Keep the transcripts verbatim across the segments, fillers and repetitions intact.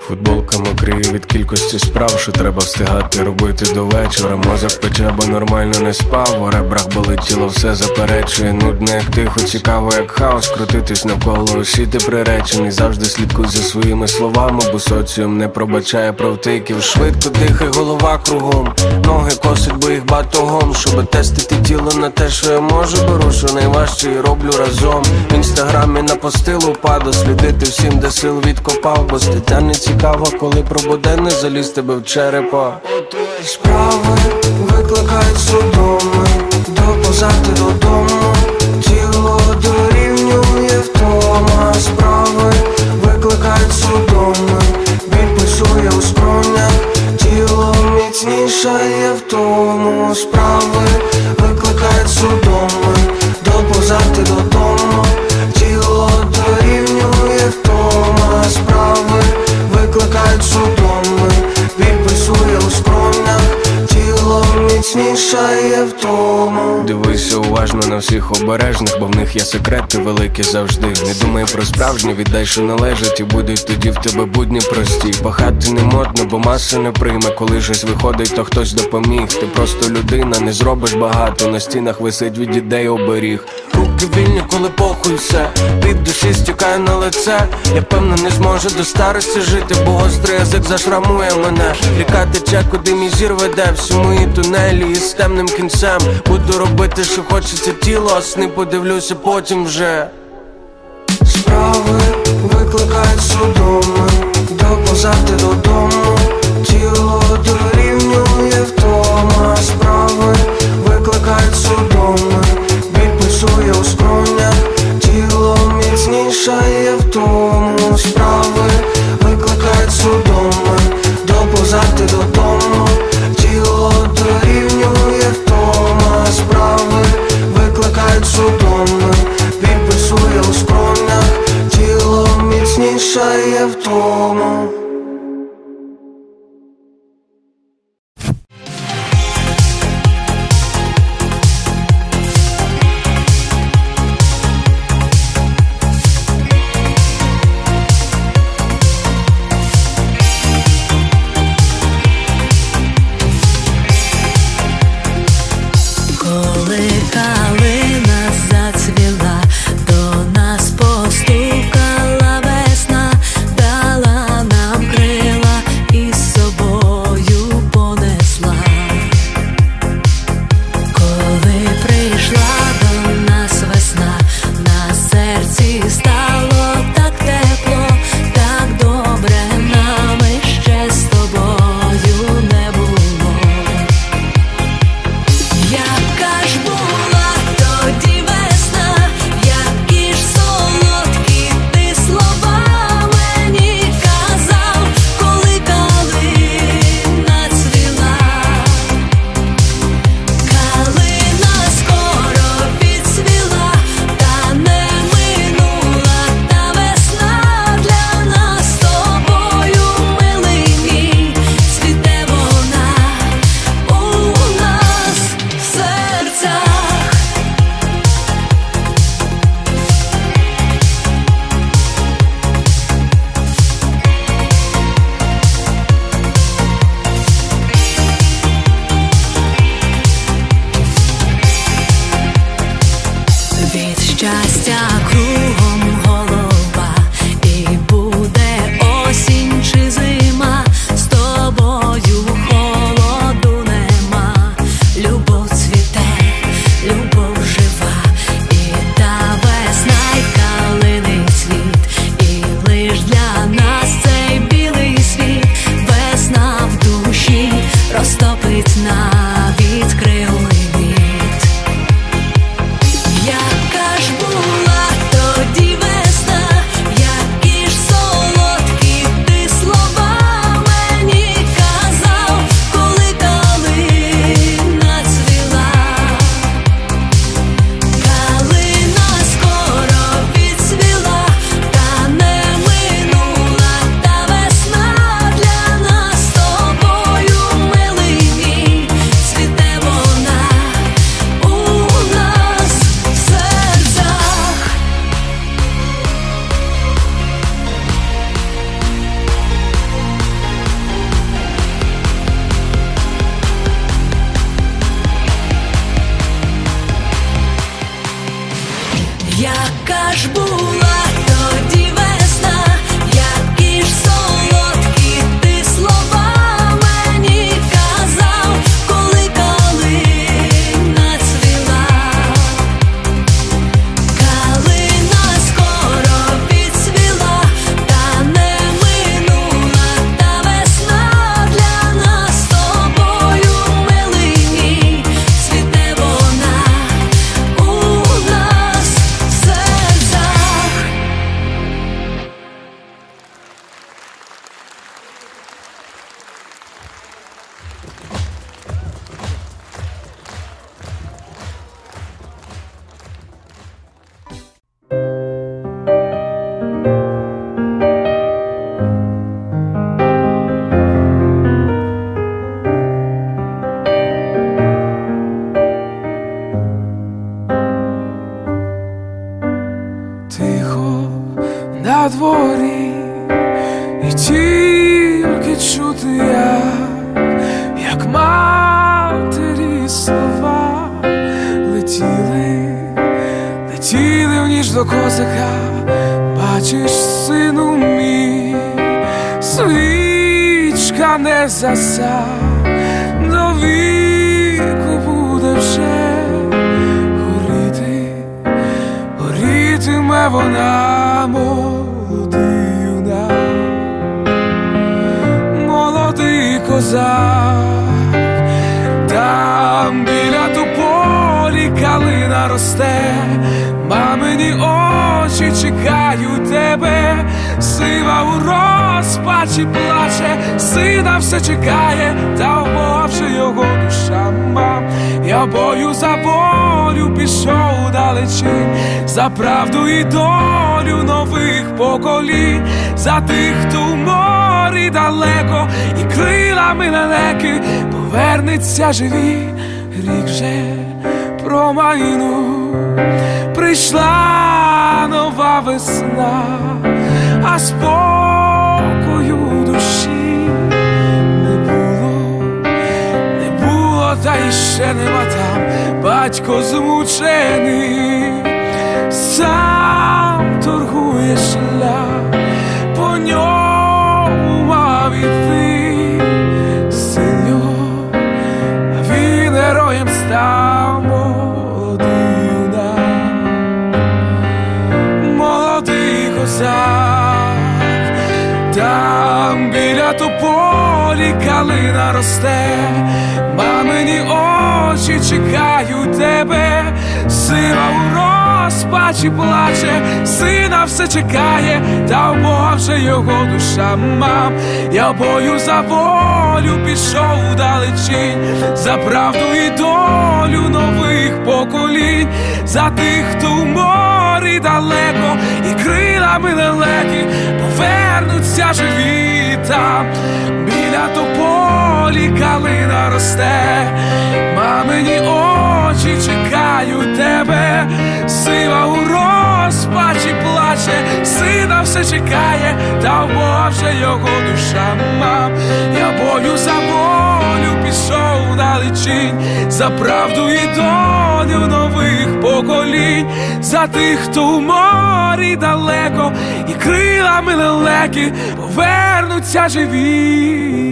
Футболка мокріє від кількості справ, що треба встигати робити до вечора. Мозок пече, бо нормально не спав. У ребрах болить тіло, все заперечує. Нудно як тихо, цікаво як хаос. Крутитись навколо, усі ти приречений. Завжди слідкуй за своїми словами, бо соціум не пробачає провтиків. Швидко дихай, голова кругом, ноги косить, бо їх батогом. Щоби тестити тіло на те, що я можу, беру, що найважче, і роблю разом. В інстаграмі на постилу паду, слідити всім, де сил відкопав. Бо стаття не цікава, коли про буденне заліз тебе в черепа. Справи викликають судоми, доповзати додому, тіло дорівнює втома. Справи викликають судоми, біль пульсує у скронях, тіло міцнішає в тому. Справи викликають судоми, доповзати додому, тіло дорівнює втома. Справи викликають судоми, біль пульсує у скронях, тіло міцнішає в тому. Дивися уважно на всіх обережних, бо в них є секрети великі завжди. Не думай про справжнє, віддай, що належить, і будуть тоді в тебе будні прості. Пахати не модно, бо маса не прийме. Коли щось виходить, то хтось допоміг. Ти просто людина, не зробиш багато. На стінах висить від ідей оберіг. Руки вільні, коли похуй все, від душі стікає на лице. Я певно не зможу до старості жити, бо гострий язик зашрамує мене. Ріка тече, куди мій зір веде, всі мої тунелі із темним кінцем. Буду робити, що хочеться тіло, а сни подивлюся потім вже. Справи викликають судоми, доповзати додому, тіло дорівнює втома. Справи викликають судоми, біль пульсує у скронях, тіло міцнішає в тому. Справи викликають судоми, доповзати додому, тіло дорівнює втома. Справи викликають судоми, біль пульсує у скронях, тіло міцнішає в тому. Щастя кругом голова, і буде осінь чи зима, з тобою холоду нема. Любов цвіте, любов жива, і та весна, й калини цвіт, і лиш для нас цей білий світ. Весна в душі розтопить навіть кривий лід. Яка ж була тоді яка ж була тоді весна, які ж солодкі ти слова мені казав, коли калина цвіла. Калина скоро відцвіла, та не минула та весна для нас з тобою, милий мій, цвіте вона у нас в серцях. Тихо на дворі, і тільки чути, як, як матері слова летіли, летіли в ніч до козака. Бачиш, сину мій, свічка не заса, до віку буде вже горіти, горітиме вона, молодий юнак, молодий козак. Там біля тополі калина росте, мамині очі чекають тебе, сива у розпачі плаче, сина все чекає, та в Бога вже його душа, мам. Я бою за волю пішов далечінь, за правду і долю нових поколінь, за тих, хто в морі далеко і крилами лелеки повернеться живі. Рік вже промайнув, прийшла нова весна, а спокою душі не було, не було, та іще нема там. Батько змучений, сам торгує шлях, по ньому мав іти син його, а він героєм став, молодий юнак, молодий козак. Там біля тополі калина росте, мамині очі чекають тебе, сива у розпачі плаче, сина все чекає, та в Бога вже його душа, мам. Я в бою за волю пішов далечінь, за правду і долю нових поколінь, за тих, хто в морі далеко і крилами лелеки повернуться живі. Там біля тополі калина росте, мамині очі чекають тебе, сива у розпачі плаче, сина все чекає, та в Бога вже його душа, мам. Я бою за волю пішов далечінь, за правду і долю нових поколінь, за тих, хто в морі далеко і крилами лелеки повернуться живі.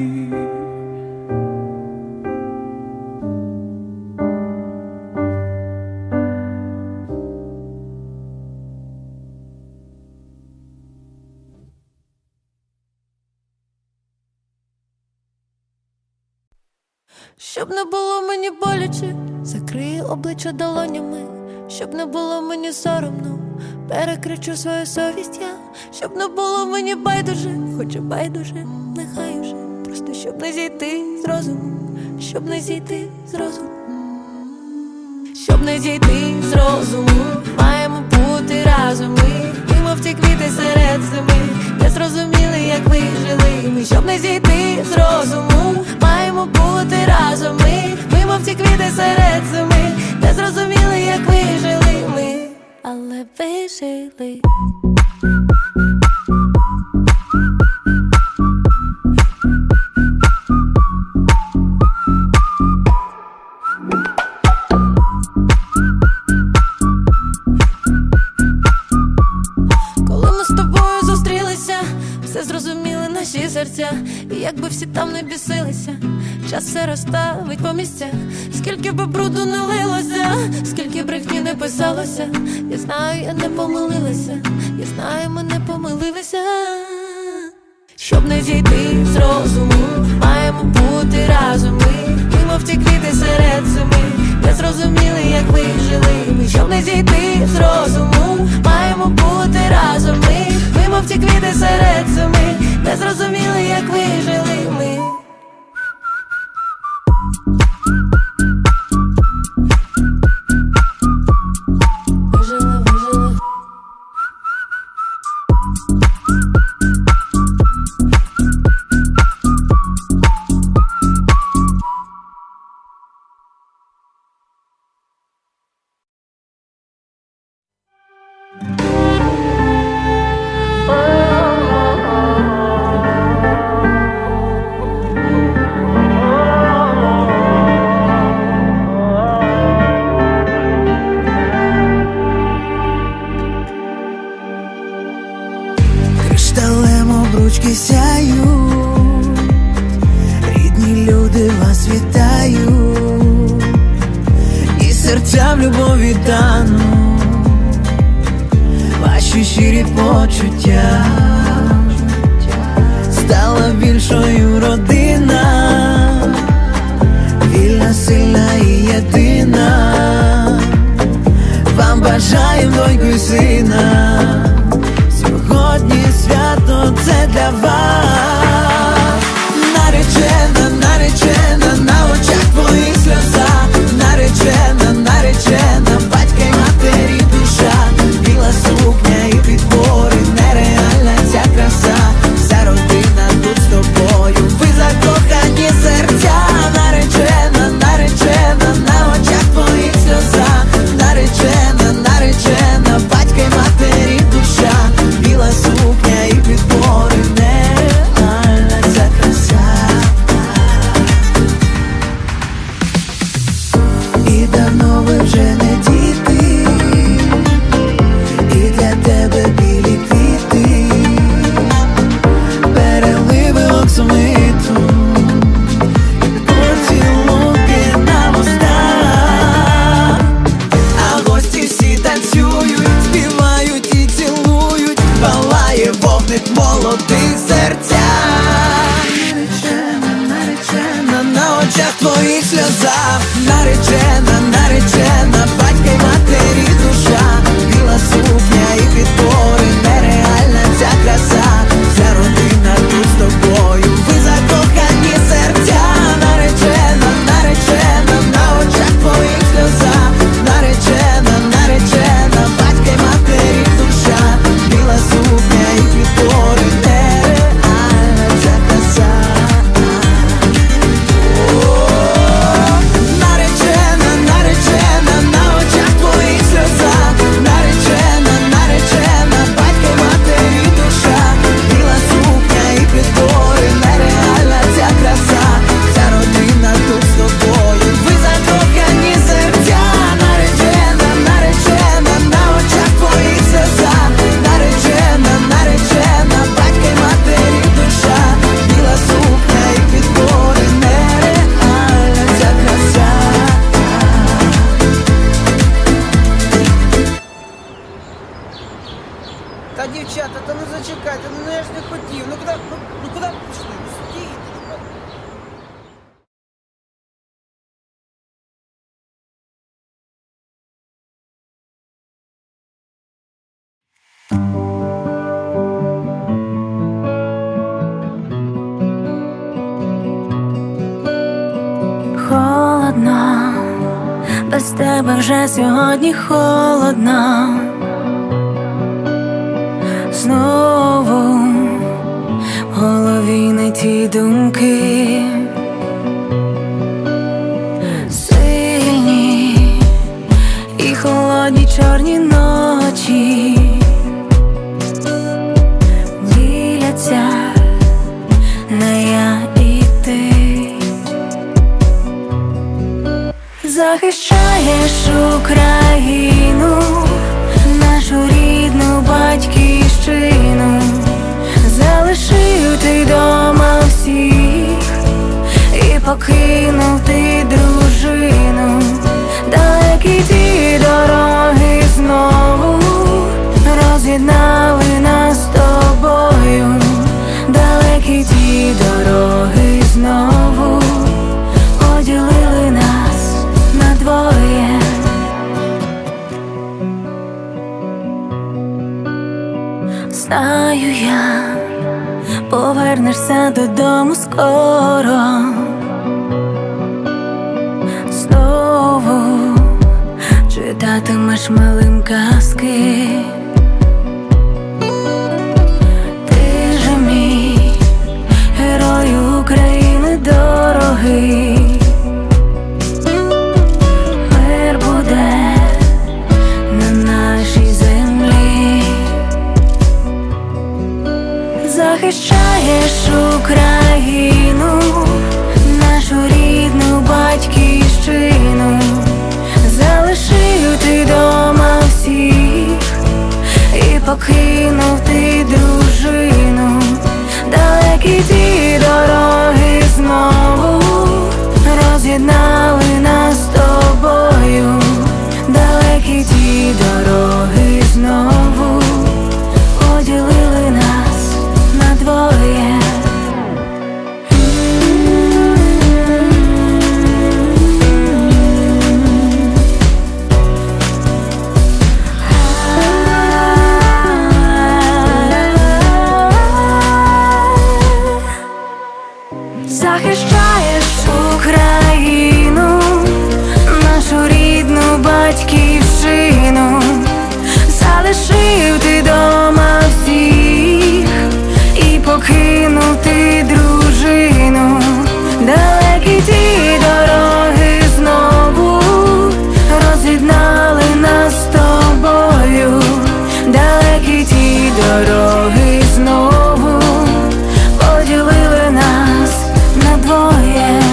Щоб не було мені боляче, закрию обличчя долонями, щоб не було мені соромно, перекричу свою совість я, щоб не було мені байдуже, хоча байдуже, нехай уже, просто щоб не зійти з розуму, щоб не зійти з розуму, щоб не зійти з розуму, маємо бути разом ми, і мов ці квіти серед зими, не зрозуміли, як ви жили ми, щоб не зійти з розуму, маємо бути разом ми, ми мов ці квіти серед зими, не зрозуміли, як ви жили ми, але ви жили. і там не бісилися. Час все розставить по місцях. Скільки би бруду не лилося, скільки брехні не писалося. Я знаю, я не помилилася, я знаю, ми не помилилися. Щоб не зійти з розуму, маємо бути разом ми. Ми мов ті квіти серед зими, не зрозуміли, як ви жили ми. Щоб не зійти з розуму, маємо бути разом ми. Ми мов ті квіти серед зими, не зрозуміли, як ви жили ми. Кришталем обручки сяють, рідні люди вас вітають, і серця в любові тануть ваші щирі почуття. Стала більшою родина, вільна, сильна і єдина. Вам бажаєм доньку й сина. Сьогодні свято це для вас. Наречена, наречена, на очах твоїх сльоза. Наречена, наречена, батька й матері душа. Біла сукня і підбори, нереальна ця краса. Вся родина тут з тобою, ви закохані серця. Наречена, наречена, на очах твоїх сльоза. Наречена, наречена, батька й матері душа. Біла сукня і підбори, нереальна ця краса. І давно ви вже не діти, і для тебе білі квіти, переливи оксамиту, поцілунки на вустах. А гості всі танцюють, співають і цілують, палає вогник молодих серця. Наречена, наречена, на очах твоїх сльоза. Наречена, наречена, батька й матері душа. Біла сукня і підбори, нереальна ця краса. Вся родина тут з тобою, ви закохані серця. Наречена, наречена, на очах твоїх сльоза. Наречена, наречена, батька й матері душа. Біла сукня і підбори, нереальна ця краса. Наречена, наречена, на очах твоїх сльоза. Наречена, наречена, батька й матері душа. Біла сукня і підбори, нереальна ця краса. Вся родина тут з тобою, ви закохані серця. Наречена, наречена, на очах твоїх сльоза. Наречена, наречена, батька й матері душа. Біла сукня і підбори, нереальна ця краса. Та дівчата, та ну зачекайте, ну я ж не хотів. Ну куди, ну, ну куди ви пішли? Ну стійте. Холодно, без тебе вже сьогодні холодно. Знову в голові не ті думки. Сильні і холодні чорні ночі діляться на я і ти. Захищаєш Україну, нашу рідну батьківщину. Залишив ти дома всіх покинув ти дружину. Далекі ті дороги знову роз'єднали нас з тобою. Далекі ті дороги знову поділили нас на двоє. Знаю я, повернешся додому скоро. Знову читатимеш малим казки. Ти же мій герой України дорогий. Мир буде на нашій землі. Захищаєш Україну, нашу рідну батьківщину. Залишив ти дома всіх і покинув ти дружину. Далекі ті дороги знову роз'єднали нас з тобою. Далекі ті дороги знову поділили нас на двоє. Захищаєш Україну, нашу рідну батьківщину. Залишив ти дома всіх і покинув ти дружину. Далекі ті дороги знову роз'єднали нас з тобою. Далекі ті дороги знову поділили нас на двоє.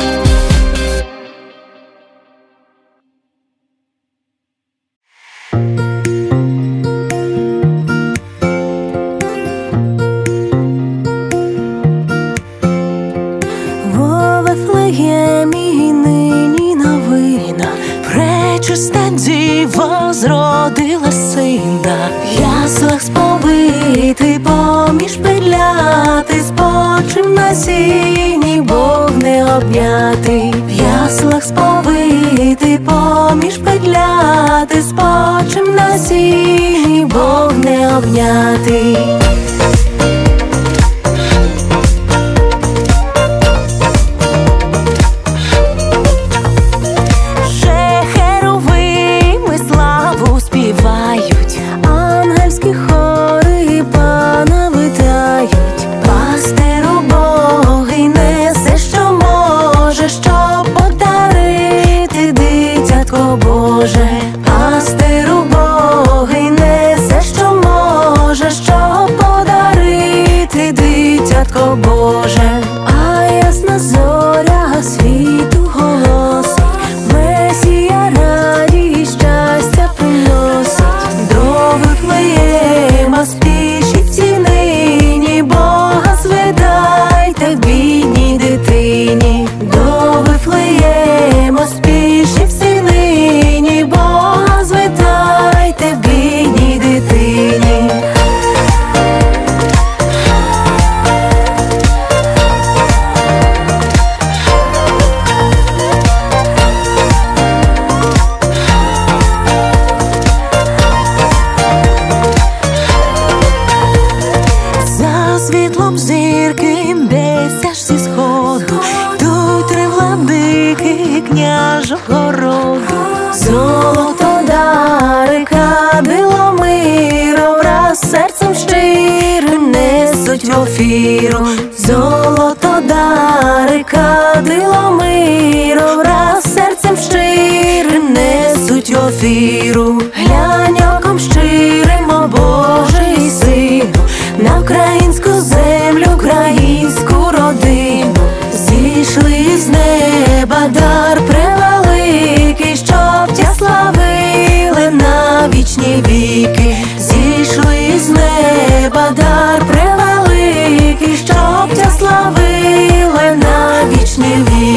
Во Вифлеємі нині новина, пречиста діва зродила сина. В яслах сповитий, поміж педляти, спочив на сіні, Бог не обнятий. В яслах сповитий, поміж педляти, спочив на сіні, Бог не обнятий. Ангельські хори Пана витають. Пастиру Богий несе, що може, щоб подарити дитятко Боже. Пастиру Богий несе, що може, щоб подарити дитятко Боже. А ясна зоря світу голосить, Месія радість, щастя приносить. До Вифлеєма спішіть всі нині, Бога зведайте в бідній дитині. До Вифлеєма спішіть всі нині, Бога зведайте в бідній дитині. Світлом зірки бесяш зі сходу, тут три владики княжого роду. Золото дари, кадило миру, враз серцем щирим несуть в офіру. Золото дари, кадило миру, враз серцем щирим несуть в офіру. Глянь оком щирим, о Божий сину, на українську землю, українську родину. Зійшли з неба дар превеликий, щоб тя славили на вічні віки. Зійшли з неба дар превеликий, щоб тя славили на вічні віки.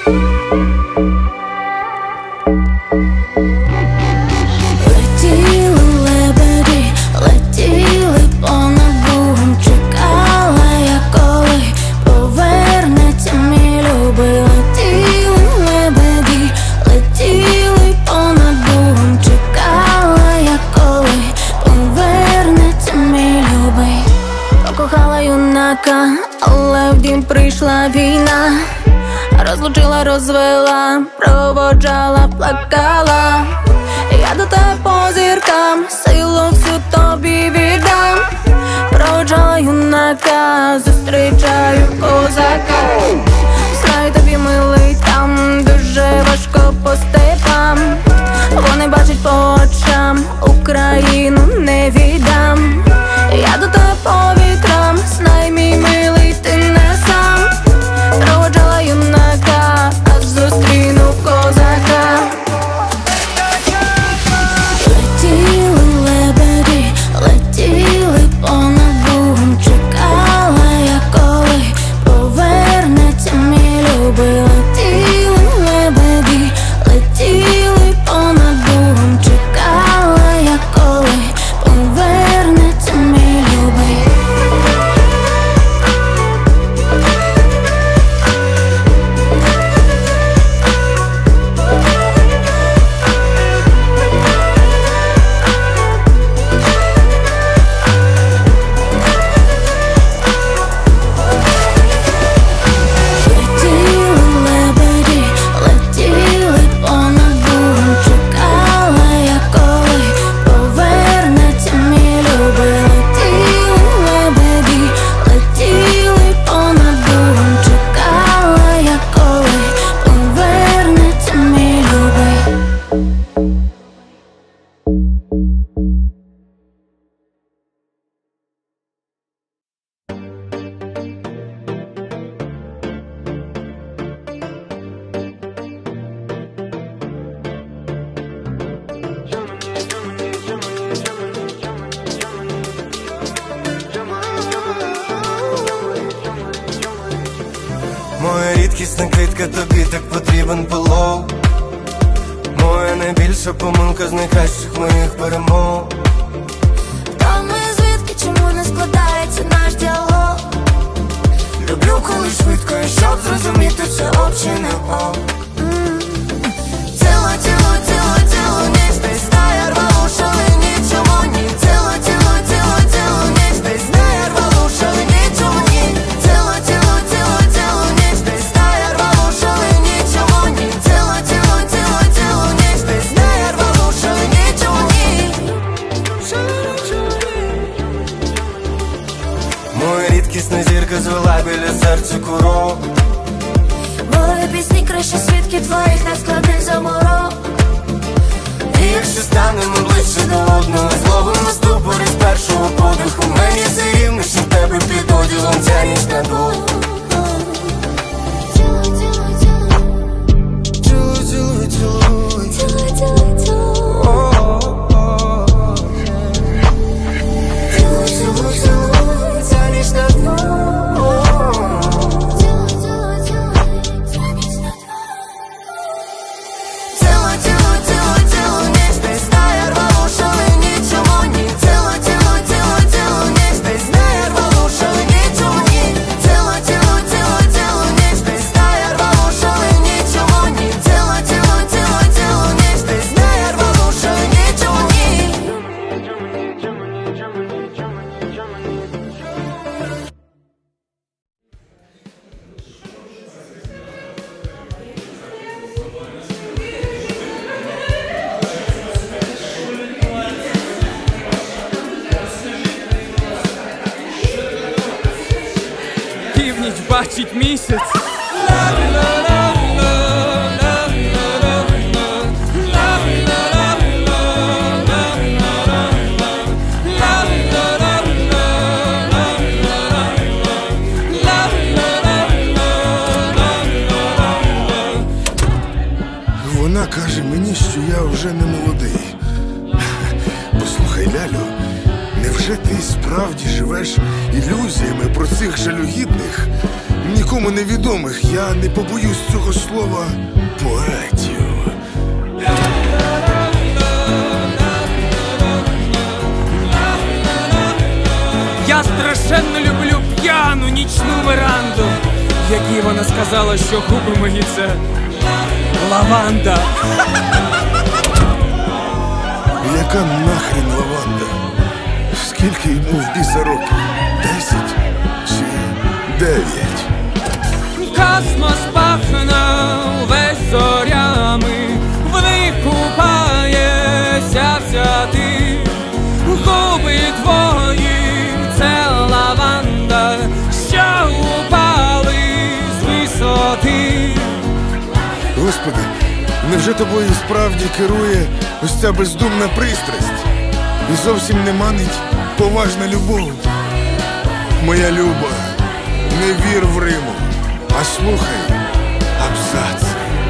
Але в дім прийшла війна, розлучила, розвела, проводжала, плакала. Я до тебе по зіркам, силу всю тобі віддам. Проводжала юнака, зустрічаю козака. Знаю, тобі милий там, дуже важко по степам. Вони бачать по очам, Україну не віддам. Я до тебе по вітрам, знай, мій милий, ти не сам. Проводжала юнака, а зустріну козака. Летіли лебеді, летіли понад Бугом. Чекала я, коли повернеться мій любий. Летіли лебеді, летіли понад Бугом. Чекала я, коли повернеться мій любий. Моя рідкісна квітка, тобі так потрібен полов. Моя найбільша помилка з найкращих моїх перемог. Хто ми, звідки, чому не складається наш діалог? Люблю, коли швидко, і щоб зрозуміти, це ок чи не ок. Тіло, тіло, тіло, тіло, ніч не знає, рвало, шалені, чому ні? Тіло, тіло, тіло, тіло, ніч не знає, рвало, шалені, чому ні? Тіло, тіло, тіло, тіло, ніч не знає, рвало, шалені, чому ні? Тіло, тіло, тіло, тіло, ніч не знає, рвало, шалені, чому ні? Моя рідкісна зірка звела біля серця курок. Мої пісні краще свідки твоїх надскладних заморок. І якщо станемо ближче до одного, зловимо ступори з першого подиху. Мені все рівно, що в тебе під одягом ця ніч надовго. Північ бачить місяць. Вона каже мені, що я вже не молодий. Послухай, Лялю, невже Невже ти справді живеш ілюзіями про цих жалюгідних, нікому невідомих, я не побоюсь цього слова, поетів? Я страшенно люблю п'яну нічну веранду, якій вона сказала, що губи мої – це лаванда. Яка нахрен лаванда? Скільки йому в біса років? Десять чи дев'ять? Космос пахне весь зорями, в них купається вся ти. Губи твої – це лаванда, що упали з висоти. Господи, невже тобою справді керує ось ця бездумна пристрасть? І зовсім не манить поважна любов? Моя люба, не вір в Риму, а слухай абзаци.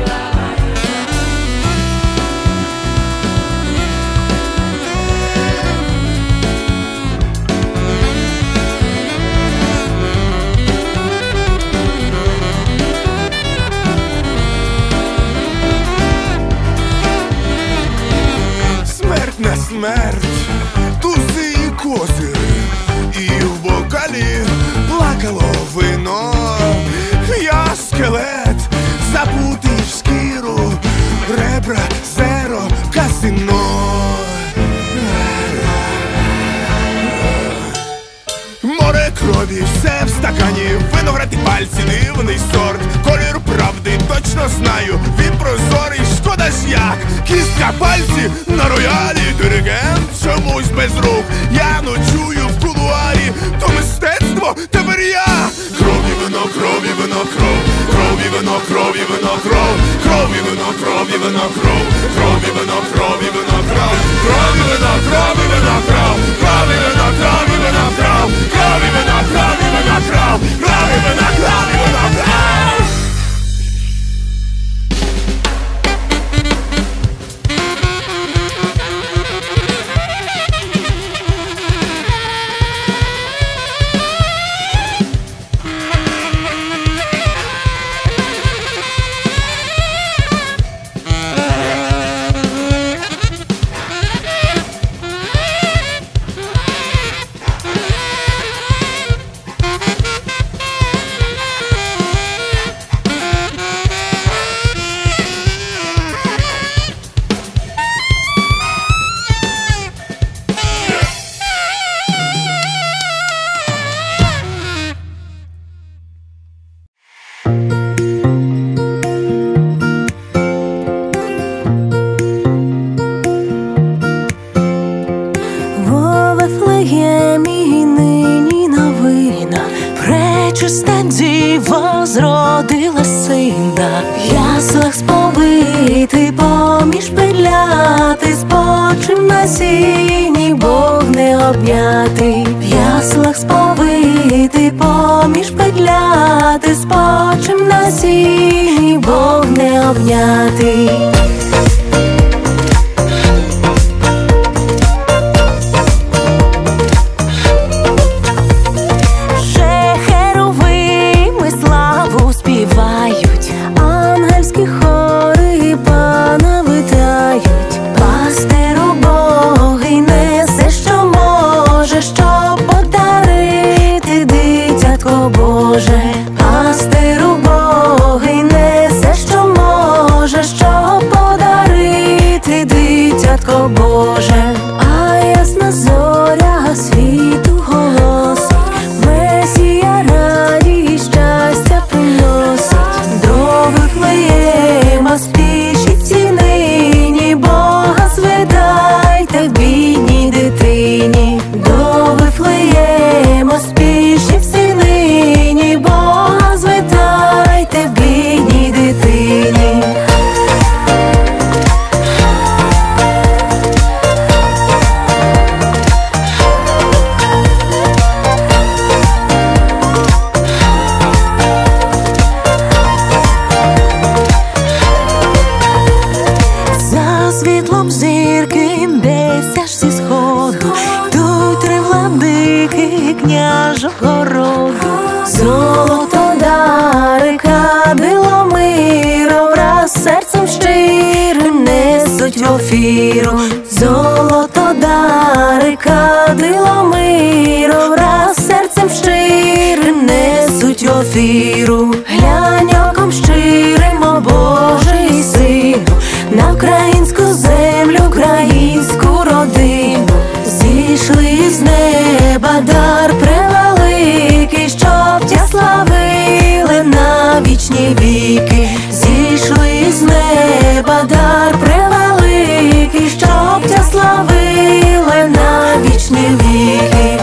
Смерть на смерть, тузи і козири, і в бокалі плакало вино. Я скелет, забутий в шкіру, ребра, зеро, казино. Море крові, все в стакані, виноград і пальці, дивний сорт. Колір правди точно знаю, він прозорий, шкода ж як. Кістка пальці на роялі, диригент чомусь без рук. Я ночую в кулуарі, то мистецтво, тепер я. Крові вино, крові вино, кров, крові вино, крові вино, кров, крові вино, крові вино, кров, крові вино, крові вино, кров, крові вино, крові вино, кров, крові вино, крові вино, кров, крові вино, крові вино, кров, крові вино, крові вино, кров. Пречиста діва зродила сина, в яслах сповитий, поміж педляти, спочив на сіні, Бог не обнятий. В яслах сповитий, поміж педляти, спочив на сіні, Бог не обнятий. Ангельські хори Пана витають, пастир убогий несе, що може, щоб подарити дитятко Боже. Пастир убогий несе, що може, щоб подарити ефіру. Глянь оком щирим, о Божий сину, на українську землю, українську родину. Зійшли з неба дар превеликий, щоб тя славили на вічні віки. Зійшли з неба дар превеликий, щоб тя славили на вічні віки.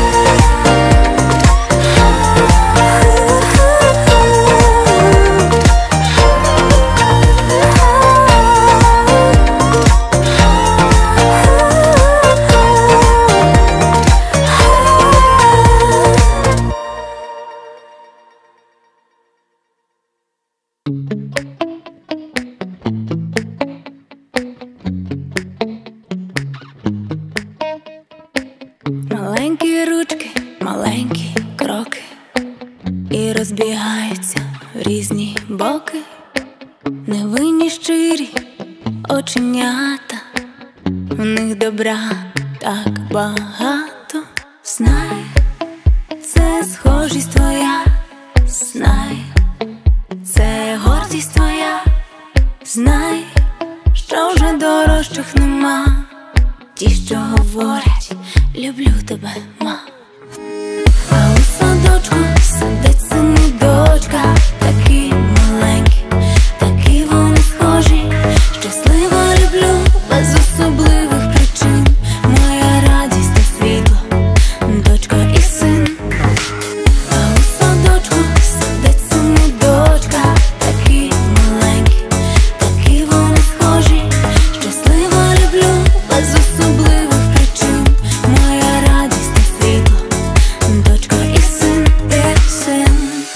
Маленькі ручки, маленькі кроки, і розбігаються в різні боки. Невинні щирі оченята, в них добра так багато. Знай, це схожість твоя, знай, це гордість твоя. Знай, що вже дорожчих нема. Ті, що говорять, люблю тебе, ма. А у садочку сидить син і дочка, такі маленькі, такі вони схожі. Щаслива люблю без особливих причин, моя радість та світло, дочка і син. А у садочку сидить син і дочка, такі маленькі, такі вони схожі. Щаслива люблю без особливих причин, моя радість та світло, дочка і син, і син.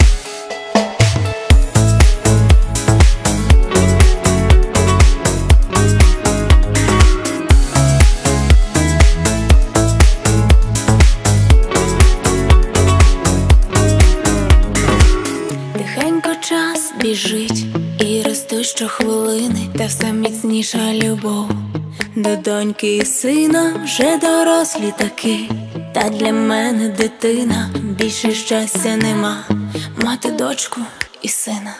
Тихенько час біжить, і росте щохвилини, та все міцніша любов до доньки і сина. Вже дорослі таки, та для мене дитина. Більше щастя нема, мати дочку і сина.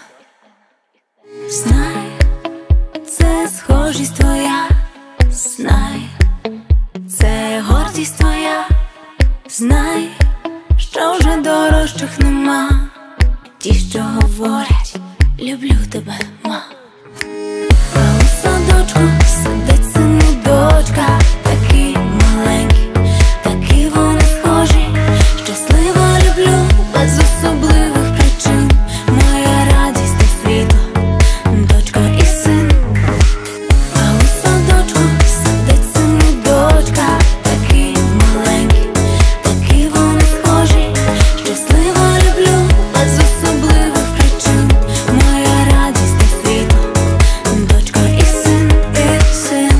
Знай, це схожість твоя, знай, це гордість твоя. Знай, що вже дорожчих нема. Ті, що говорять, люблю тебе, ма. А у садочку сидить син і дочка, такі маленькі, такі вони схожі. Щаслива люблю без особливих причин, моя радість та світло, дочка і син. А у садочку сидить син і дочка, такі маленькі, такі вони схожі. Щаслива люблю без особливих причин, моя радість та світло, дочка і син, і син.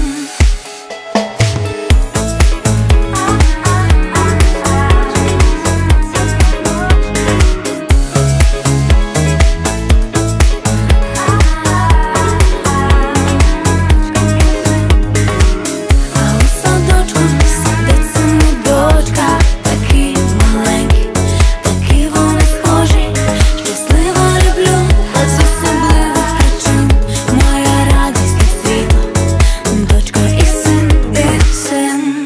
А у садочку сидить син і дочка, такі маленькі, такі вони схожі. Щаслива люблю без особливих причин, моя радість та світло, дочка і син, і син.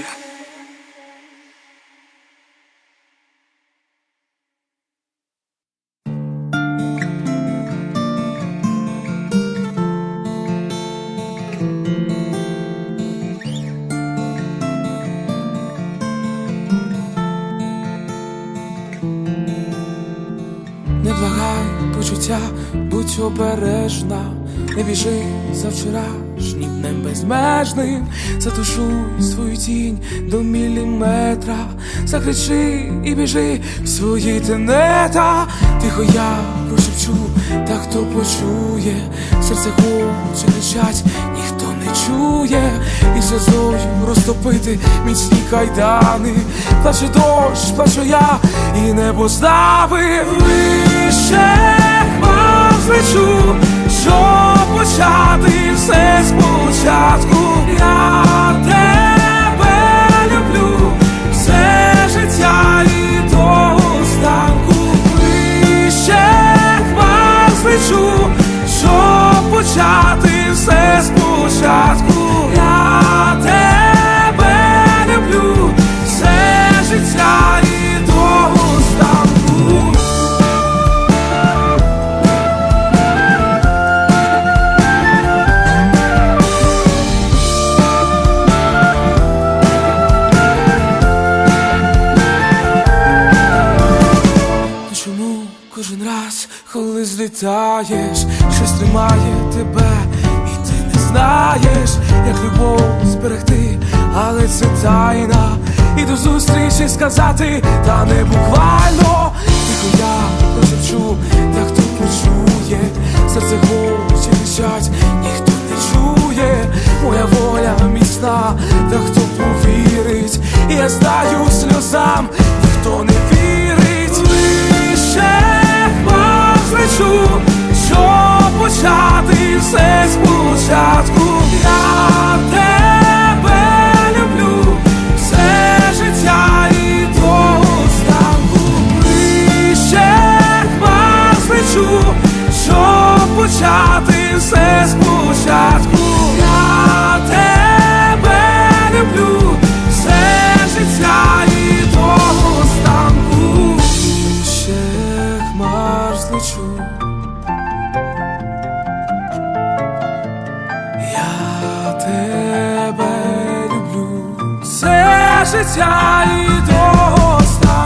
Не благай почуття, будь обережна, не біжи за вчорашнім днем безмежним. Затушуй свою тінь до міліметра, закричи і біжи в свої тенета. Тихо я прошепчу, та хто почує, серце хоче кричать, ніхто не чує. І сльозою розтопити міцні кайдани. Плаче дощ, плачу я, і небо здавив. Вище хмар злечу, щоб почати все спочатку. Я тебе люблю все життя і до останку. Вище Кожен раз, коли злітаєш, щось тримає тебе, і ти не знаєш, як любов зберегти, але це тайна. І до зустрічі сказати, та не буквально. Тихо я прошепчу, та хто почує, серце хоче кричать, ніхто не чує. Моя воля міцна, та хто повірить, і я знаю сльозам, ніхто не вірить. Вище хмар злечу, щоб почати все спочатку. Я тебе люблю все життя і до останку. Вище хмар злечу, щоб почати все спочатку. Я тебе люблю все життя і до останку. Ще хмар злечу, я тебе люблю все життя і до останку.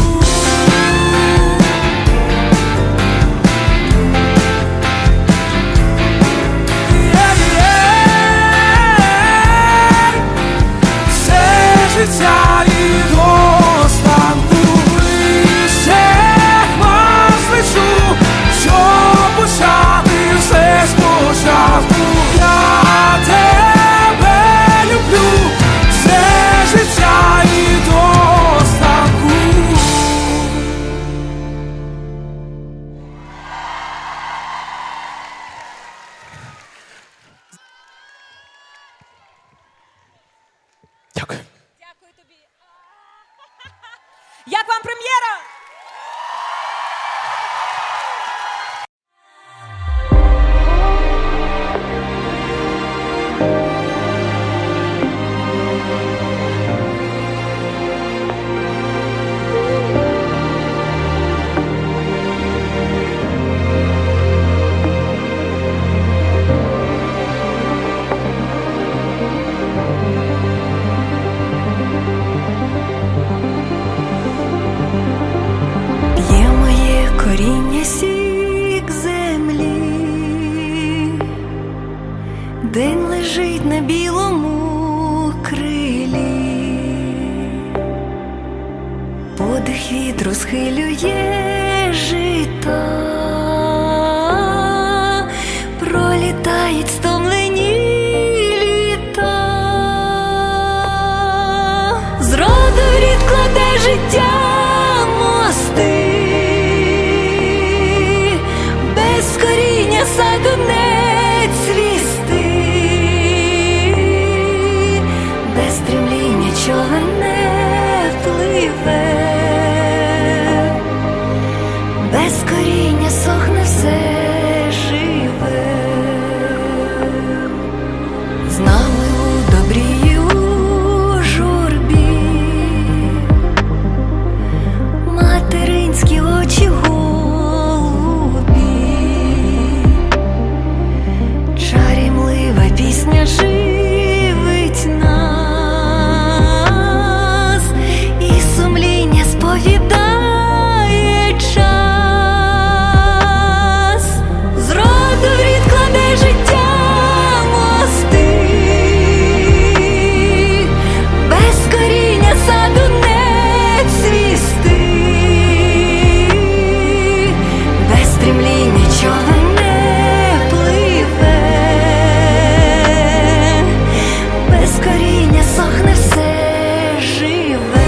Життя і до останку. Вище хмар злечу, щоб почати все спочатку. Я тебе люблю все життя і до останку. Дякую. Дякую тобі. Як вам прем'єра? Коріння сік землі, день лежить на білому крилі, подих вітру схилює жита, пролітають стомлені літа, зроду в рід кладе життя мости, коріння саду не цвісти, без стремління човен не впливе, без коріння сохне все живе. З нами у добрі і у журбі, материнські очі пісня живить нас, і сумління сповідає час. Зроду в рід кладе життя мости, без коріння саду не цвісти, без стремління човен не пливе, коріння сохне все живе.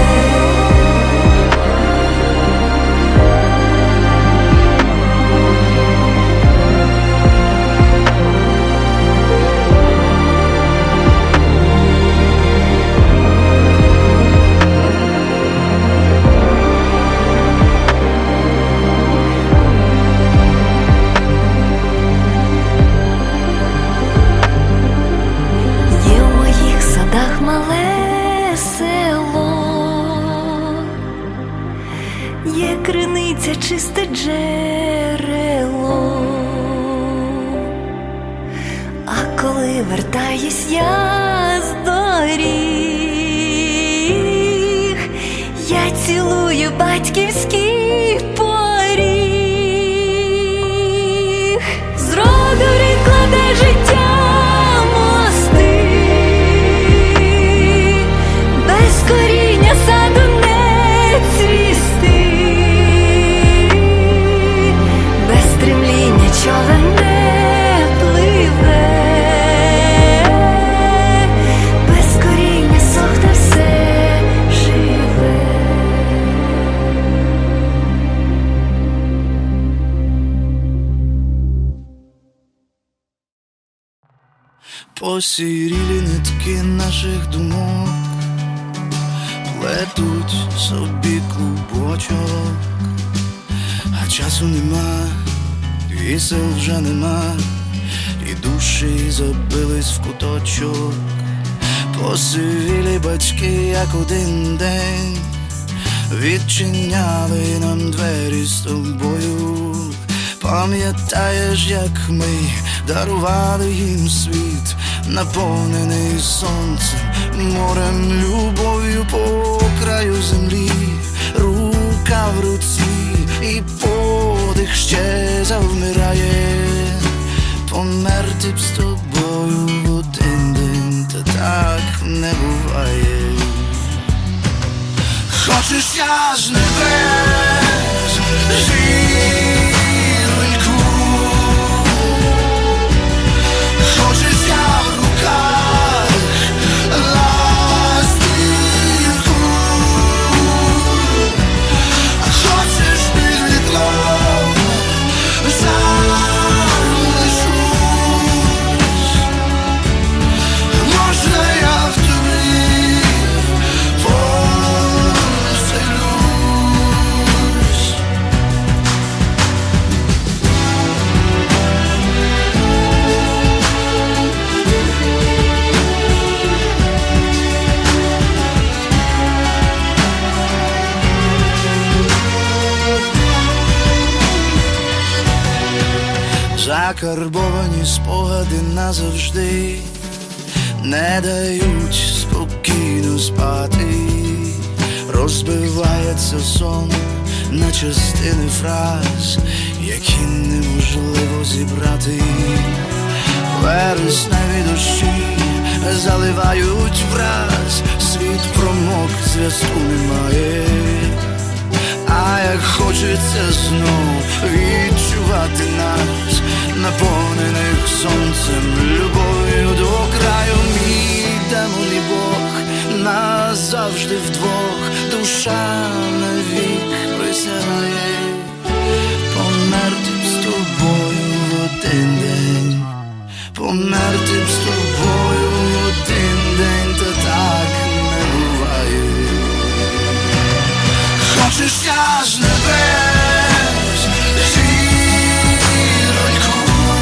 Мале село, є криниця, чисте джерело, а коли вертаюсь я з доріг, я цілую батьківський поріг. стремління човен не пливе, без коріння сохне все живе. Посірілі нитки наших думок плетуть собі клубочок, а часу нема, і сил вже нема, і душі забились в куточок. Посивілі батьки, як один день, відчиняли нам двері з тобою. Пам'ятаєш, як ми дарували їм світ, наповнений сонцем, морем, любов'ю по краю землі, рука в руці, і подих ще завмирає. Померти б з тобою в один день, та так не буває. Хочеш, я з небес зірку, хочеш, я в руках ластівку, а хочеш під вітром залишусь. Можна я в тобі поселюсь? Закарбовані спогади назавжди не дають спокійно спати. Розбивається сон на частини фраз, які неможливо зібрати. Вересневі дощі заливають враз, світ промок, зв'язку немає. А як хочеться знов відчувати нас, наповнених сонцем, любов'ю до краю. Мій демон і Бог назавжди вдвох, душа навік присягає. Померти б з тобою в один день, померти б з тобою в один день, та так не буває. Хочеш, я з небес зіроньку,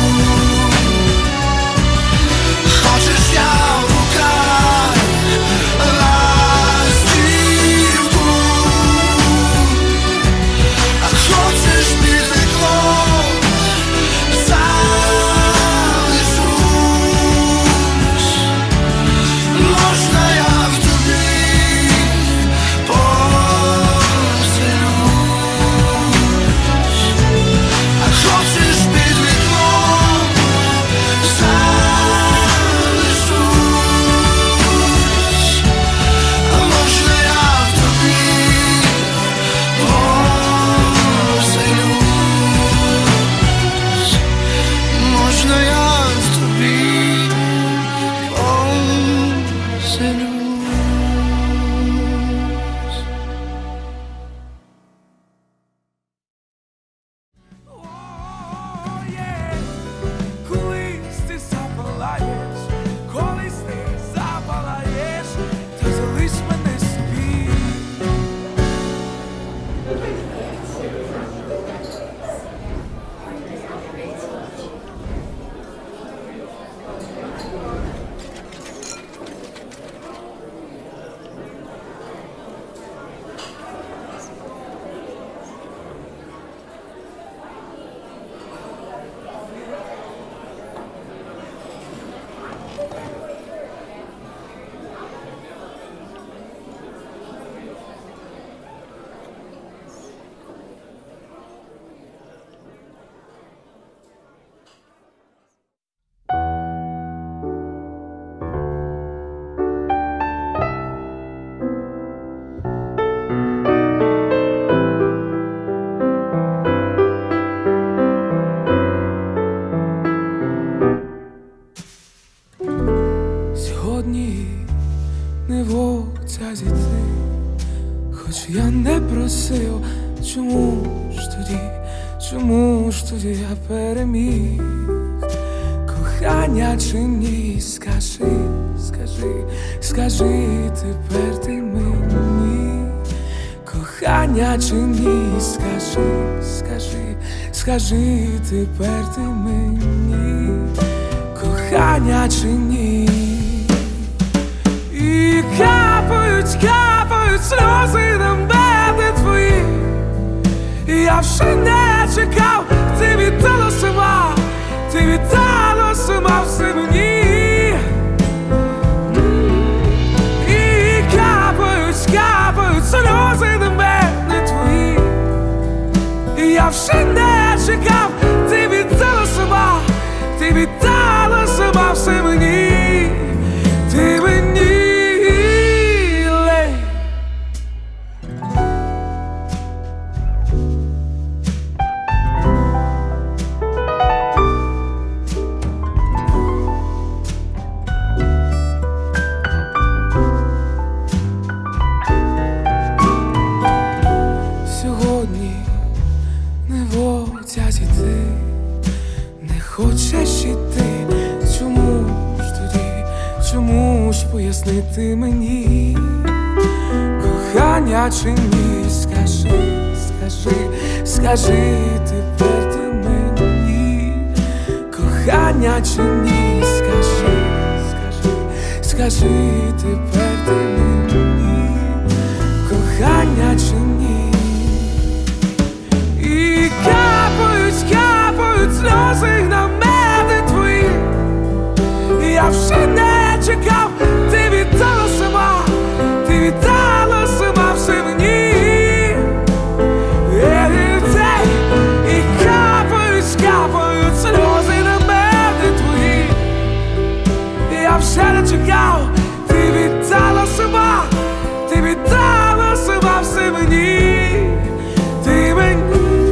хочеш, я в руках ластівку, а хочеш під вікном залишусь. ж тоді я переміг? Кохання чи ні? Скажи, скажи, скажи тепер ти мені. Кохання чи ні? Скажи, скажи, скажи тепер ти мені. Кохання чи ні? І капають, капають сльози на мене твої. Я вже не чекав, ти віддала сама, ти віддала сама все мені. І капають, капають сльози на мене твої. Я вже не чекав, ти віддала сама, ти віддала сама все мені. Ти мені. Хочеш іти, чому ж тоді, чому ж пояснити мені? Кохання чи ні? Скажи, скажи, скажи тепер ти мені. Кохання чи ні? Скажи, скажи, скажи тепер ти мені. Кохання чи ні? І капають, капають сльози на мене твої. Я вже не чекав, ти віддала сама, ти віддала сама все мені. І капають, капають сльози на мене твої. Я вже не чекав, ти віддала сама, ти віддала сама все мені. Ти мені.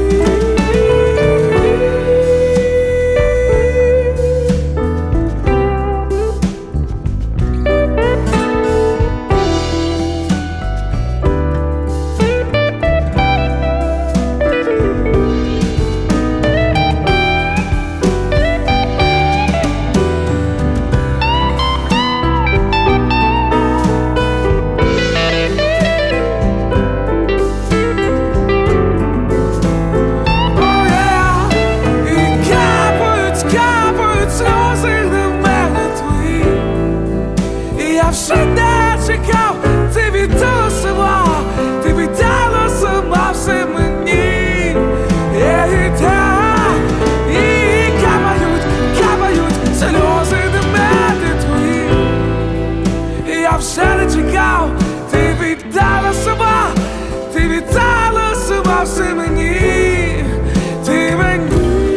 Я вже не чекав, ти віддала сама, ти віддала сама все мені. І капають, капають сльози на мене твої. Я вже не чекав, ти віддала сама, ти віддала сама все мені. Ти мені.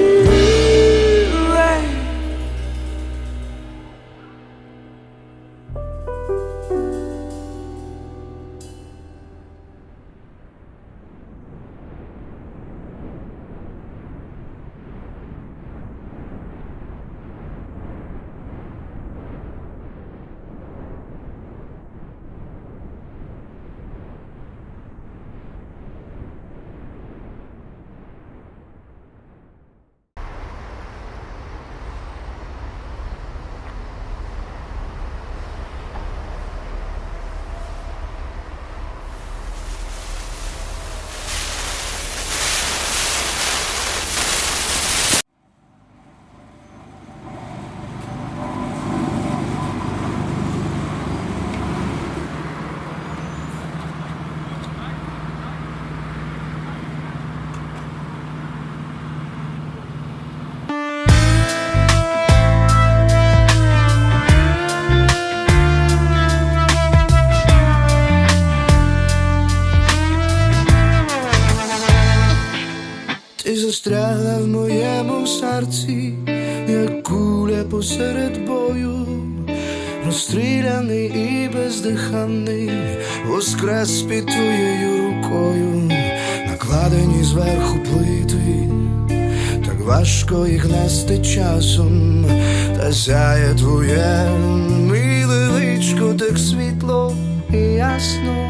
Ти застрягла в моєму серці, як куля посеред бою, розстріляний і бездиханий, воскрес під твоєю рукою, накладені зверху плити, так важко їх нести часом, та сяє твоє миле личко так світло і ясно.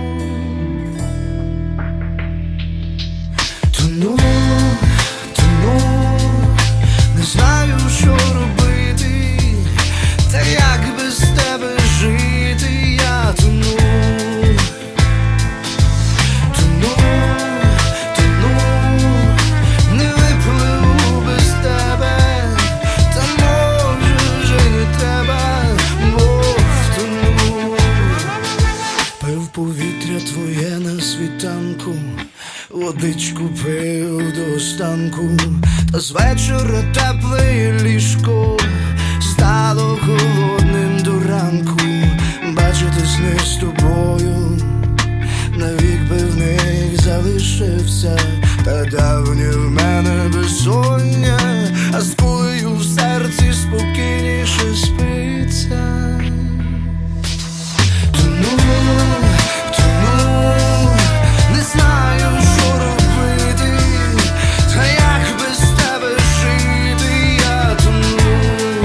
Тону, тону ранку, та з вечора тепле ліжко стало холодним до ранку. Бачити сни з тобою, навік би в них залишився, та давнє в мене безсоння, а з кулею в серці спокійніше спиться. Тону, тону, не знаю, що робити, та як без тебе жити. Я тону,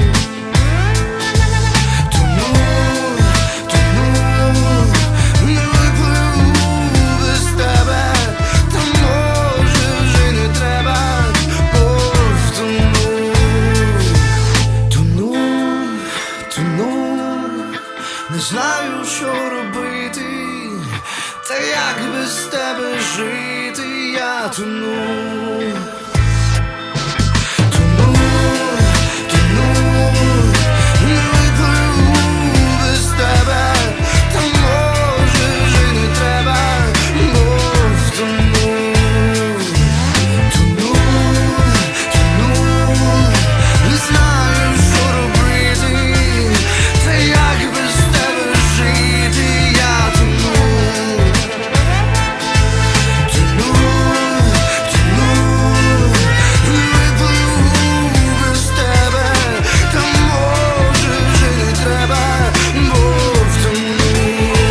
тону, тону, не випливу без тебе, та може вже не треба, бо втону. Тону, тону, не знаю, що робити, та як без тебе жити. Я тону, тону, тону, не випливу без тебе, та може вже не треба, бо втону. Тону, тону, не знаю, що робити, та як без тебе жити. Я тону, тону, тону, не випливу без тебе, та може вже не треба, бо втону.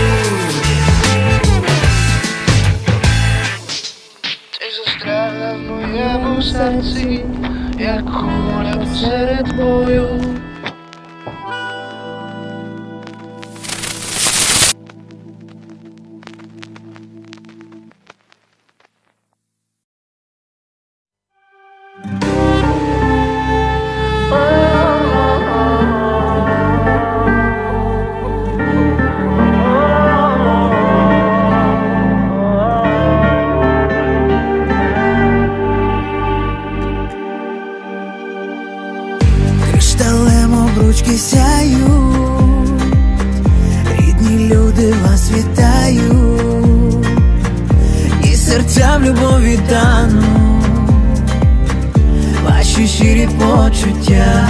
Ти застрягла в моєму серці, як куля посеред бою. Кришталем обручки сяють, рідні люди вас вітають, і серця в любові тануть ваші щирі почуття.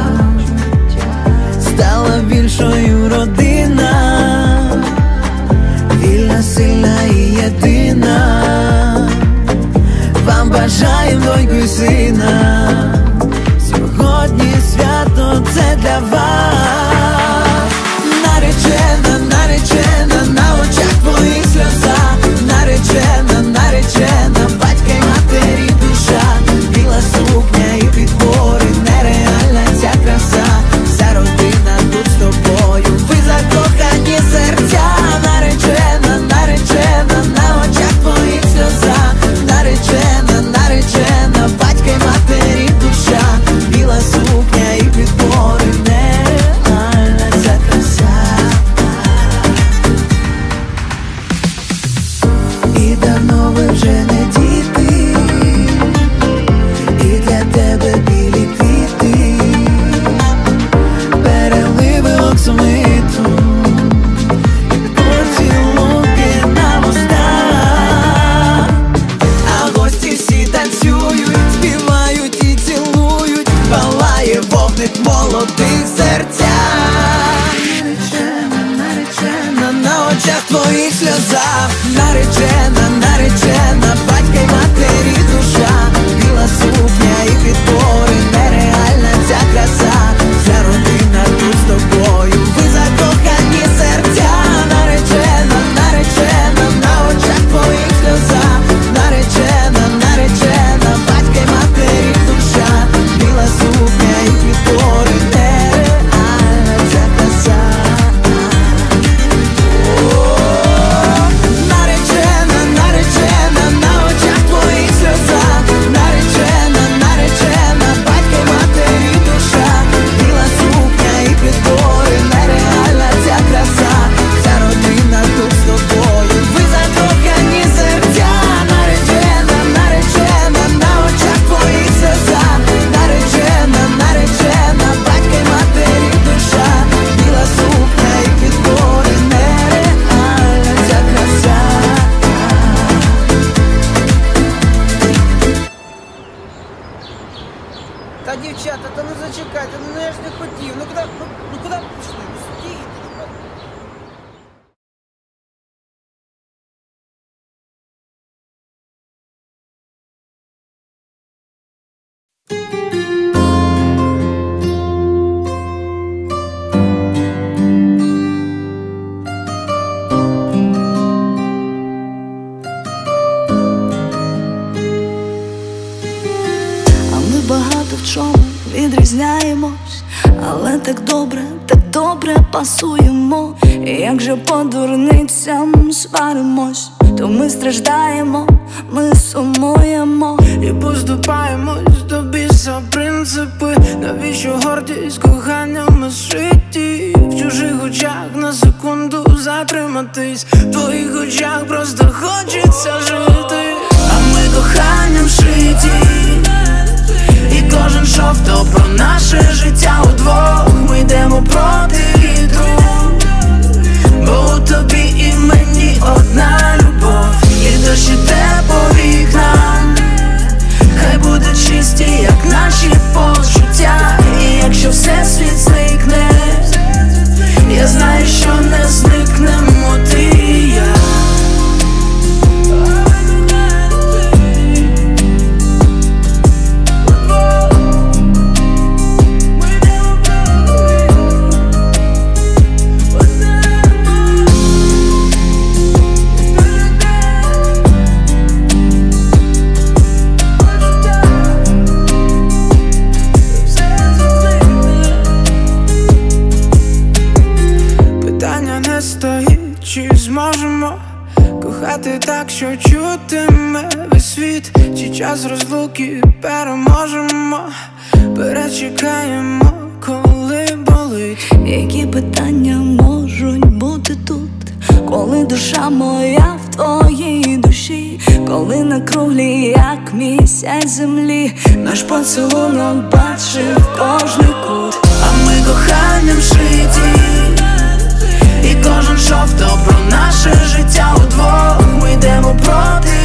Стала більшою родина, вільна, сильна і єдина. Вам бажаєм доньку й сина, сьогодні свято це для вас. Наречена, наречена, на очах твоїх сльоза. Наречена, наречена, батька й матері душа. Біла сукня і підбори, нереальна ця краса. Вся родина тут з тобою, ви закохані серця. Наречена, наречена, на очах твоїх сльоза. Наречена, наречена, батька й матері душа. Біла сукня і підбори, нереальна ця краса. І давно ви вже не діти, і для тебе білі квіти, переливи оксамиту, поцілунки на вустах. А гості всі танцюють, співають і цілують, палає вогник молодих серця. Наречена, наречена, на очах твоїх сльоза. Наречена, наречена, батька й матері душа. Біла сукня і підбори, нереальна ця краса. Вся родина тут з тобою, ви закохані серця. Наречена, наречена, на очах твоїх сльоза. Наречена, наречена, батька й матері душа. Біла сукня і підбори, нереальна ця краса. Наречена, наречена, Та дівчата, та ну зачекайте, ну я ж не хотів. Ну куди, ну, ну куди пішли? Ну стійте. Багато в чому відрізняємось, але так добре, так добре пасуємо. І як же по дурницям сваримось, то ми страждаємо, ми сумуємо і поступаємось до біса принципи. Навіщо гордість коханнями зшиті? В чужих очах на секунду затриматись, в твоїх очах просто хочеться жити. А ми коханням шиті, і кожен шов то про наше життя удвох. Ми йдемо проти вітру, бо у тобі і мені одна любов. І дощ іде по вікнам, хай буде чисті, як наші почуття. І якщо все світ зникне, я знаю, що не зникнемо ти і я. Чи зможемо кохати так, що чутиме весь світ? Чи час розлуки переможемо? Перечекаємо, коли болить. Які питання можуть бути тут, коли душа моя в твоїй душі, коли на круглі, як місяць землі, наш поцілунок бачив кожний кут. А ми коханням шиті, і кожен шов то про наше життя удвох. Ми йдемо проти